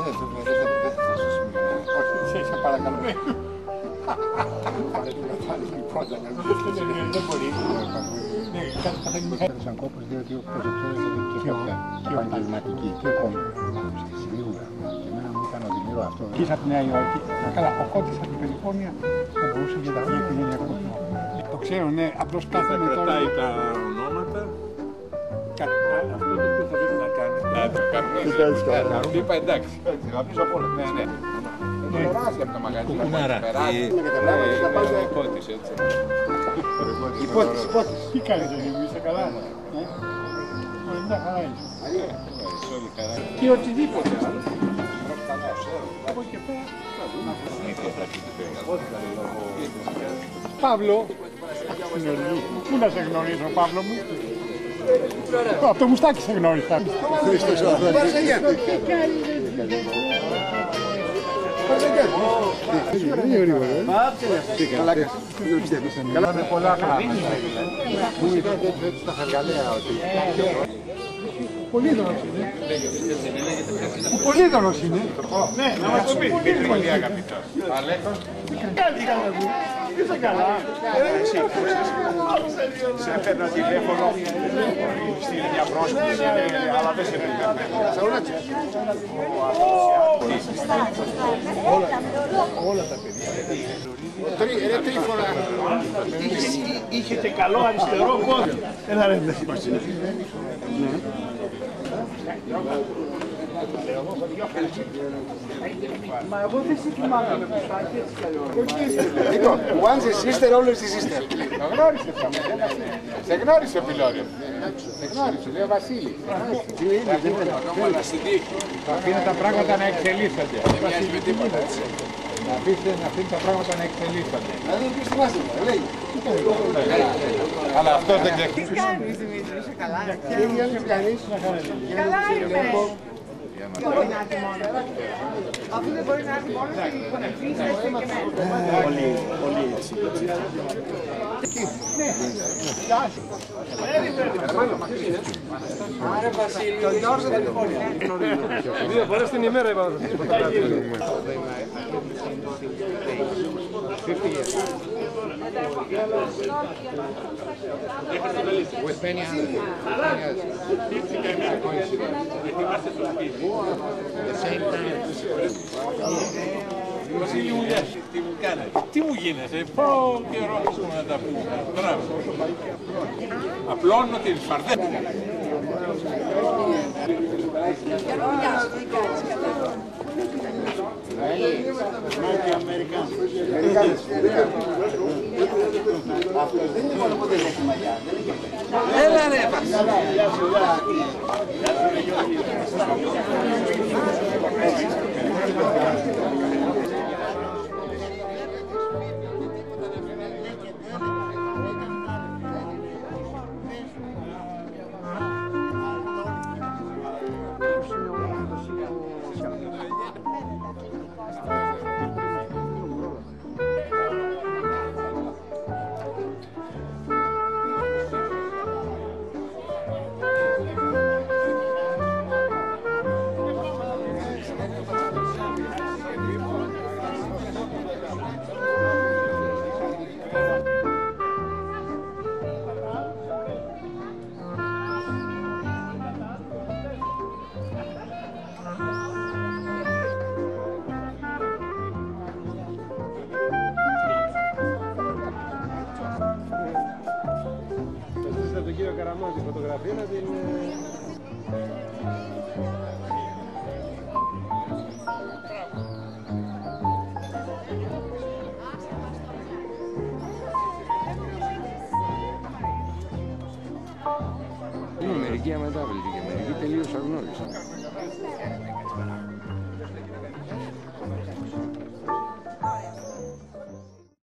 δεν θα στο σημείο. Όχι, σε παρακαλώ. Δεν μπορεί. Σαν κόπος, διότι όπως ξέρετε και κάποια επαγγελματική και σίγουρα. Και εμένα μου ήταν οδυνηρό αυτό. Και από τη Νέα Υόρκη, καλά, ο Κώτης από την Καλιφόρνια που μπορούσε για τα δύο οικογένεια κόσμο. Το ξέρω, ναι, απλώς κάθομαι τώρα. Κρατάει τα ονόματα. Αυτό το οποίο θα πρέπει να κάνει. Του είπα εντάξει. Γαμίζω από όλα. Ναι, ναι. Περάσει από το μαγαζί. Κουκουνάρα. Υπότης, έτσι. Υπότης. Τι κάνεις εσύ, είσαι καλά? Μια χαρά είσαι. Και οτιδήποτε άλλο. Από εκεί και πέρα. Παύλο. Πού να σε γνωρίζω, Παύλο μου? Από το μουστάκι σε γνώρισα. Χριστός ο Αθανής. Καλά με πολλά πράγματα. Μου είπατε έτσι στα χαργαλέα ότι... Πολύδωρος είναι. Ο Πολύδωρος είναι. Ναι, να μας το πει. Είναι πολύ αγαπητός. Αλέκος. Κάτι καλά μου. Είσαι καλά. Εσύ, σε παίρνω τηλέφωνο, στείλει μια πρόσκληση, αλλά δεν σε παίρνει. Όλα τα παιδιά. Ρε Τρίφωνα. Είχε και καλό αριστερό πόδι. Έλα ρε. Μα εγώ δεν σε θυμάμαι με μουστάκι, έτσι κι αλλιώς. Λοιπόν, once a sister, always a sister. Το γνώρισε αυτό. Σε γνώρισε ο Πιλόριος. Σε γνώρισε, λέει ο Βασίλης. Θα αφήνει τα πράγματα να εξελίσσονται. Δεν μοιάζει με τίποτα, έτσι. Να αφήνει τα πράγματα να εξελίσσονται. Να δεν πεις την άσχημα, λέει. Αλλά αυτό δεν ξεχνάει. Τι κάνεις, Δημήτρη, είσαι καλά? Καλά είμαι. Δεν μπορεί να έρθει μόνο. Αφού δεν μπορεί να έρθει μόνο, θα αφήσει και εμένα. Πολύ έτσι. Άρα Βασίλη, τον Γιώργο δεν μπορεί. 2 φορές την ημέρα είπα να σας πω. With many others. The same time. Βασίλη μου, γεια σου, τι μου κάνετε? Τι μου γίνεσαι? Πω καιρό έχουμε να τα πούμε. Μπράβο. Απλώνω την σφαρδέλα. Αυτός δεν είναι μόνο που δεν έχει μαλλιά. Έλα ρε Τον κύριο Καραμάνη τη φωτογραφία να την... Είναι μερικοί αμετάβλητοι και μερικοί τελείως αγνώριστοι.